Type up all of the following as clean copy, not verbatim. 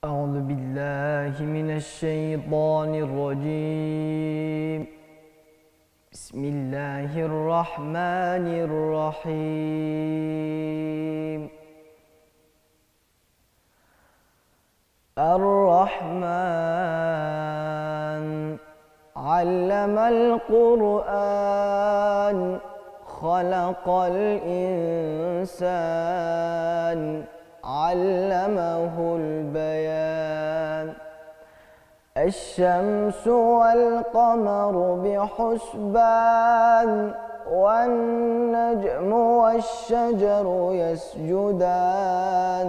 أعوذ بالله من الشيطان الرجيم. بسم الله الرحمن الرحيم. الرحمن علم القرآن خلق الإنسان علمه البيان. الشمس والقمر بحسبان والنجم والشجر يسجدان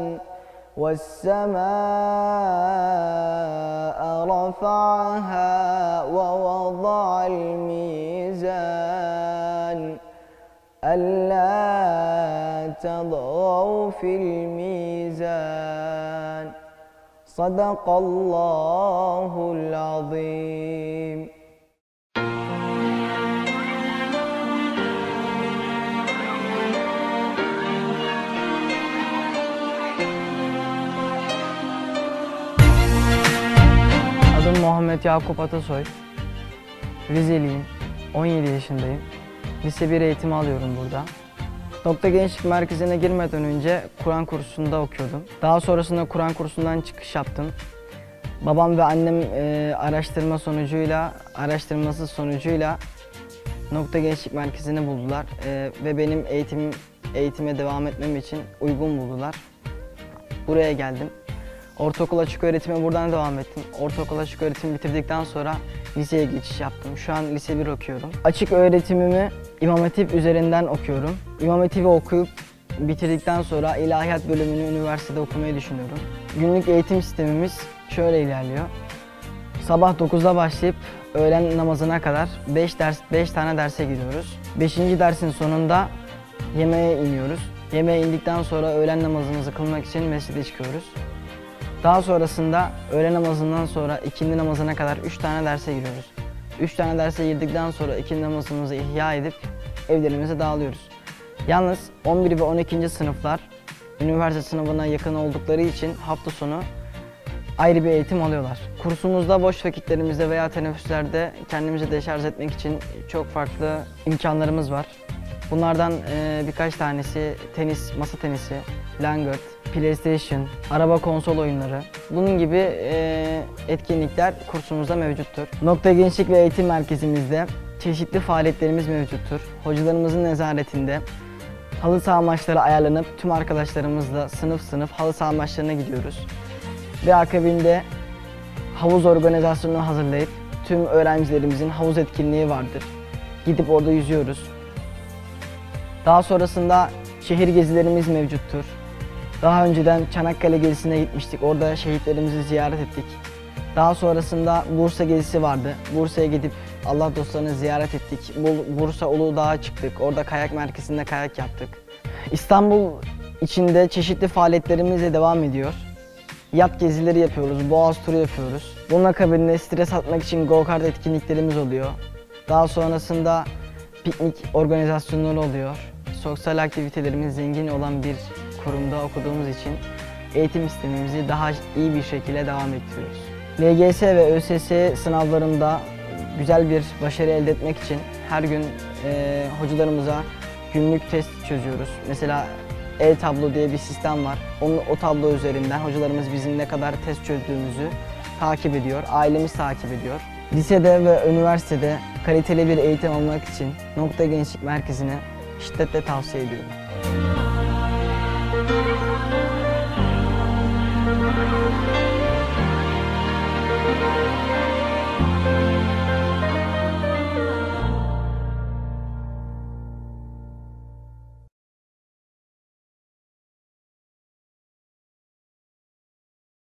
والسماء رفعها ووضع الميزان ألا تطغوا في الميزان. صدق الله العظيم. Adım Muhammed Yakup Atasoy. Rizeliyim. 17 yaşındayım. Lise 1 eğitimi alıyorum burada. Nokta Gençlik Merkezi'ne girmeden önce Kur'an kursunda okuyordum. Daha sonrasında Kur'an kursundan çıkış yaptım. Babam ve annem araştırması sonucuyla Nokta Gençlik Merkezi'ni buldular ve benim eğitime devam etmem için uygun buldular. Buraya geldim. Ortaokul açık öğretime buradan devam ettim. Ortaokul açık öğretimi bitirdikten sonra liseye geçiş yaptım. Şu an lise 1 okuyorum. Açık öğretimimi İmam Hatip üzerinden okuyorum. İmam Hatip'i okuyup bitirdikten sonra ilahiyat bölümünü üniversitede okumayı düşünüyorum. Günlük eğitim sistemimiz şöyle ilerliyor. Sabah 9'da başlayıp öğlen namazına kadar 5 tane derse giriyoruz. 5. dersin sonunda yemeğe iniyoruz. Yemeğe indikten sonra öğlen namazımızı kılmak için mescide çıkıyoruz. Daha sonrasında öğle namazından sonra ikindi namazına kadar 3 tane derse giriyoruz. 3 tane derse girdikten sonra ikindi namazımızı ihya edip evlerimize dağılıyoruz. Yalnız 11 ve 12. sınıflar üniversite sınavına yakın oldukları için hafta sonu ayrı bir eğitim alıyorlar. Kursumuzda boş vakitlerimizde veya teneffüslerde kendimizi deşarj etmek için çok farklı imkanlarımız var. Bunlardan birkaç tanesi tenis, masa tenisi, langırt, PlayStation, araba konsol oyunları. Bunun gibi etkinlikler kursumuzda mevcuttur. Nokta Gençlik ve Eğitim Merkezimizde çeşitli faaliyetlerimiz mevcuttur. Hocalarımızın nezaretinde halı saha maçları ayarlanıp tüm arkadaşlarımızla sınıf sınıf halı saha maçlarına gidiyoruz. Ve akabinde havuz organizasyonunu hazırlayıp tüm öğrencilerimizin havuz etkinliği vardır. Gidip orada yüzüyoruz. Daha sonrasında şehir gezilerimiz mevcuttur. Daha önceden Çanakkale gezisine gitmiştik. Orada şehitlerimizi ziyaret ettik. Daha sonrasında Bursa gezisi vardı. Bursa'ya gidip Allah dostlarını ziyaret ettik. Bursa Uludağ'a çıktık. Orada kayak merkezinde kayak yaptık. İstanbul içinde çeşitli faaliyetlerimizle devam ediyor. Yat gezileri yapıyoruz, boğaz turu yapıyoruz. Bunun akabinde stres atmak için go-kart etkinliklerimiz oluyor. Daha sonrasında piknik organizasyonları oluyor. Sosyal aktivitelerimiz zengin olan bir kurumda okuduğumuz için eğitim sistemimizi daha iyi bir şekilde devam ettiriyoruz. LGS ve ÖSS sınavlarında güzel bir başarı elde etmek için her gün hocalarımıza günlük test çözüyoruz. Mesela e-tablo diye bir sistem var. O tablo üzerinden hocalarımız bizim ne kadar test çözdüğümüzü takip ediyor, ailemiz takip ediyor. Lisede ve üniversitede kaliteli bir eğitim almak için Nokta Gençlik Merkezi'ne şiddetle tavsiye ediyorum.